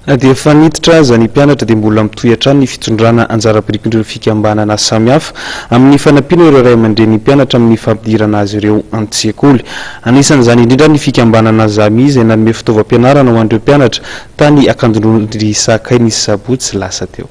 dia fanititra zany mpianatra dia mbola mitohy hatrany ny fitondrana anjara-pirikindreo fikambanana samihafa amin'ny fanampiana ireo ray aman-dreny mpianatra amin'ny fampidirana azy ireo an-tsekoly. Anisan'izany indrindra ny fikambanana Zami izay nanome fitaovam-pianarana ho an'ireo mpianatra tany Akandondry Sakay ny sabotsy lasa teo.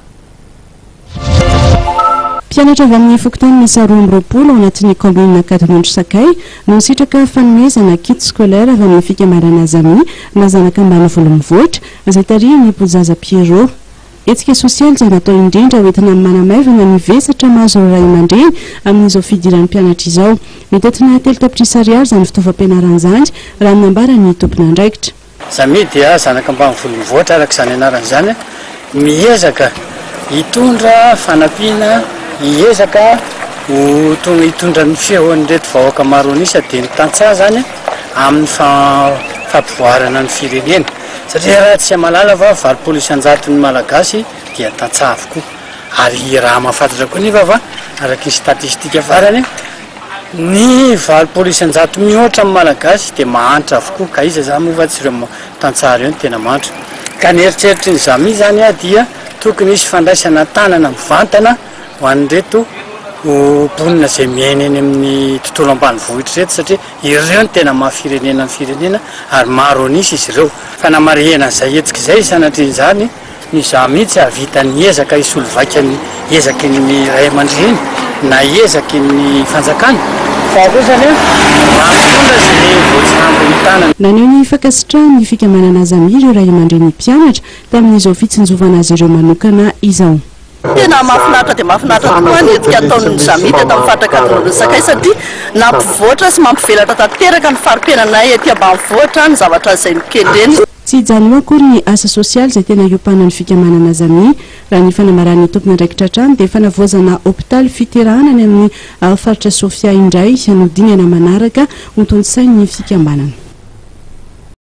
Mpianatra avy amin'ny fokontany misy 12 ao anatin'ny commune Akandondry Sakay no sitraka fanomezana kit scolaire avy amin'ny fikambanana Zami na zanaka ambany volomvoatra izay tarihiny Bozaza Pierrot. Etika sosialy izay natao indrindra hoentina manamaivana ny vesatra mahazo ray aman-dreny amin'izao fidiran'ny mpianatra izao. Mitetina telo tapitrisa ariary izany fitaovam-pianarana izany raha nambarany tompona andraikitra. Zami dia zanaka ambany volomvoatra araka izany anarana izany miezaka hitondra fanampiana hiezaka hitondra ny fiahoan'ireto vahoaka maro anisa dia ny tantsaha zany amin'ny fampivoarana ny firenena satria raha tsy malala fa valopolo isanjaton'ny malagasy dia tantsaha avokoa ary raha mahafantatra koa nefa fa araka ny statistika farany ny valopolo isanjato mihoatra amin'ny malagasy dia mahantra avokoa ka iza zany moa fa tsy ireo tantsaha ireo no tena mahantra ka ny eritreritry ny Zami zany dia tokony isy fandraisana tanana mivantana ho an'ireto mponina izay miaina eny amin'ny tontolo ambanivohitra reto satria ireo no tena mahafirenena ny firenena ary maro anisa izy ireo fa namarihana izay etsika izay sanatrin'izany ny Zami tsy havita ny ezaka isolovaika ny ezaky ny ray aman-dreny na ezaky ny fanjakana fa kosany mamitondra izay voatsinambony tanana. Naneho ny fankasitrahany ny fikambanana Zami ireo ray aman-dreny mpianatra tamin'izao fitsinjovana azy ireo manokana izao. Tena mahafinaritra dia mahafinaritra tokoa ny etika ataon'ny Zami teto amin'ny faritra Akandondry Sakay satria nampivoatra sy mampivelatra tanteraka ny farim-piainanay etỳ ambanivohitra ny zavatra izay mikendreny. Tsy hijanona akory ny asa sosialy izay tena iompanan' ny fikambanana Zami raha ny fanamaran'ny tompona andraikitra hatrany dia fanavoazana hôpitaly fiterahanany amin'ny faritra Sofia indray hanodinana manaraka ho tonjisain'ny fikambanana.